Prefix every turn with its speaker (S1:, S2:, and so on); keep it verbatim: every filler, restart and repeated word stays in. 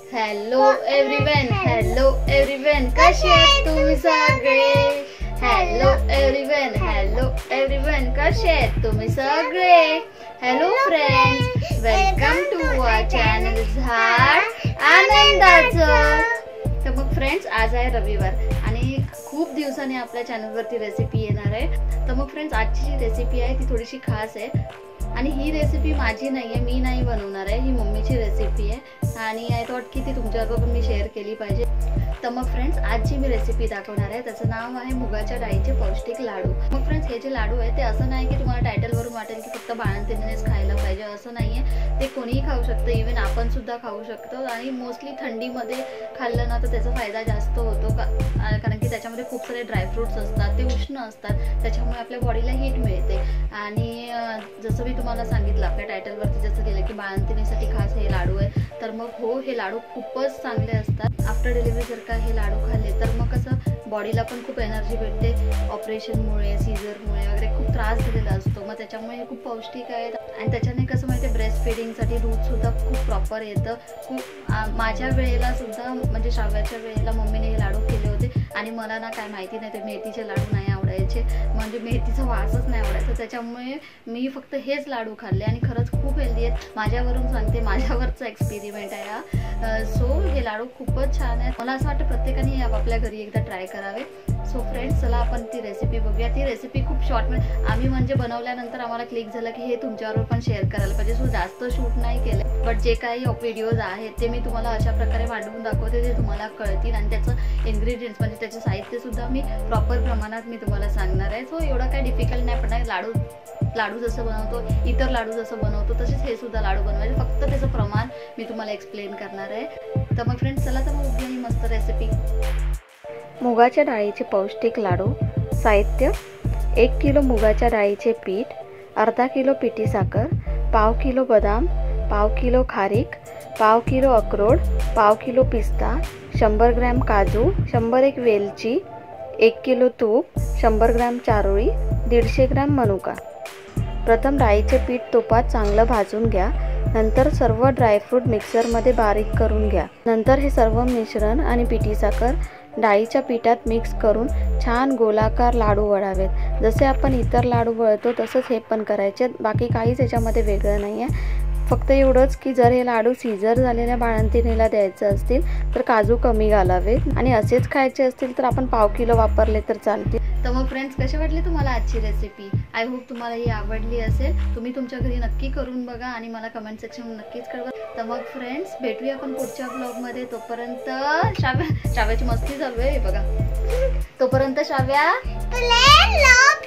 S1: Hello everyone, hello everyone, कसे आहेत तुम्ही सगळे? हॅलो एव्हरीवन, हॅलो एव्हरीवन, कसे आहेत तुम्ही सगळे? Hello friends, welcome to our channel झाड आनंदाचं. तर मग फ्रेंड्स, आज आहे रविवार आणि खूप दिवसांनी आपल्या चॅनलवरती रेसिपी येणार आहे. तर मग फ्रेंड्स, आजची जी रेसिपी आहे ती थोडीशी खास आहे आणि ही रेसिपी माझी नाही आहे, मी नाही बनवणार आहे, ही मम्मीची रेसिपी आहे आणि आय थॉट की ती तुमच्याबरोबर मी शेअर केली पाहिजे. तर मग फ्रेंड्स, आज जी मी रेसिपी दाखवणार आहे त्याचं नाव आहे मुगाच्या डाळीचे पौष्टिक लाडू. मग फ्रेंड्स, हे जे लाडू आहे ते असं नाही की तुम्हाला टायटलवरून वाटेल की फक्त बाळंतीणीनेच खायला पाहिजे, असं नाही आहे. ते कोणीही खाऊ शकतं, इव्हन आपण सुद्धा खाऊ शकतो आणि मोस्टली थंडीमध्ये खाल्लं ना तर त्याचा फायदा जास्त होतो का कारण की त्याच्यामध्ये खूप सारे ड्रायफ्रूट्स असतात, ते उष्ण असतात, त्याच्यामुळे आपल्या बॉडीला हीट मिळते. आणि जसं मी तुम्हाला सांगितलं आपल्या टायटलवरती जसं केलं की बाळंतीणीसाठी खास हे लाडू आहे, तर मग हो, हे लाडू खूपच चांगले असतात. आफ्टर डिलिव्हरी जर का हे लाडू खाल्ले तर मग कसं बॉडीला पण खूप एनर्जी भेटते. ऑपरेशनमुळे, सीझरमुळे वगैरे खूप त्रास झालेला असतो, मग त्याच्यामुळे हे खूप पौष्टिक आहेत. आणि त्याच्याने कसं माहिती आहे, ब्रेस्ट फिडिंगसाठी दूधसुद्धा खूप प्रॉपर येतं. खूप माझ्या वेळेला सुद्धा म्हणजे श्राव्याच्या वेळेला मम्मीने हे लाडू केले होते आणि मला ना काय माहिती नाही ते मेथीचे लाडू नाही आवडायचे, म्हणजे मेथीचा वासच नाही आवडायचा, त्याच्यामुळे मी फक्त हेच लाडू खाल्ले आणि खरंच खूप हेल्दी आहेत. माझ्यावरून सांगते, माझ्यावरचा एक्सपेरिमेंट आहे हा. सो हे लाडू खूपच छान आहेत. मला असं वाटतं प्रत्येकाने हे आपापल्या घरी एकदा ट्राय करावे. सो फ्रेंड्स, चला आपण ती रेसिपी बघूया. ती रेसिपी खूप शॉर्टमध्ये आम्ही म्हणजे बनवल्यानंतर आम्हाला क्लिक झालं की हे तुमच्यावर पण शेअर करायला पाहिजे. सो जास्त शूट नाही केलं, बट जे काही व्हिडिओज आहेत ते मी तुम्हाला अशा प्रकारे मांडून दाखवते, ते तुम्हाला कळतील आणि त्याचं इन्ग्रेडियंट्स म्हणजे त्याचं साहित्य सुद्धा मी प्रॉपर प्रमाणात मी तुम्हाला सांगणार आहे. सो एवढं काही डिफिकल्ट नाही पडणार. लाडू लाडू जसं बनवतो, इतर लाडू जसं बनवतो तसेच हे सुद्धा लाडू बनवायचे, फक्त त्याचं प्रमाण मी तुम्हाला एक्सप्लेन करणार आहे. तर मग फ्रेंड्स, चला तर मग उद्या ही मस्त रेसिपी.
S2: मुगाच्या डाळीचे पौष्टिक लाडू. साहित्य: एक किलो मुगाच्या डाळीचे पीठ, अर्धा किलो पिठी साखर, पाव किलो बदाम, पाव किलो खारीक, पाव किलो अक्रोड, पाव किलो पिस्ता, शंभर ग्रॅम काजू, शंभर एक वेलची, एक किलो तूप, शंभर ग्रॅम चारोळी, दीडशे ग्रॅम मनुका. प्रथम डाळीचे पीठ तुपात चांगलं भाजून घ्या. नंतर सर्व ड्रायफ्रूट मिक्सरमध्ये बारीक करून घ्या. नंतर हे सर्व मिश्रण आणि पिठी साखर डाळीच्या पिठात मिक्स करून छान गोलाकार लाडू वळावेत. जसे आपण इतर लाडू वळतो तसंच हे पण करायचे, बाकी काहीच याच्यामध्ये वेगळं नाही आहे. फक्त एवढंच की जर हे लाडू सीझर झालेल्या बाळंतीणीला द्यायचं असतील तर काजू कमी घालावेत आणि असेच खायचे असतील तर आपण पाव किलो वापरले तर चालतील.
S1: तर मग फ्रेंड्स, कशी वाटली तुम्हाला आजची रेसिपी? आय होप तुम्हाला ही आवडली असेल. तुम्ही तुमच्या घरी नक्की करून बघा आणि मला कमेंट सेक्शन नक्कीच कळवा. तर मग फ्रेंड्स, भेटूया आपण पुढच्या ब्लॉगमध्ये. तोपर्यंत श्राव्या श्राव्याची मस्ती चालू आहे बघा. तोपर्यंत श्राव्या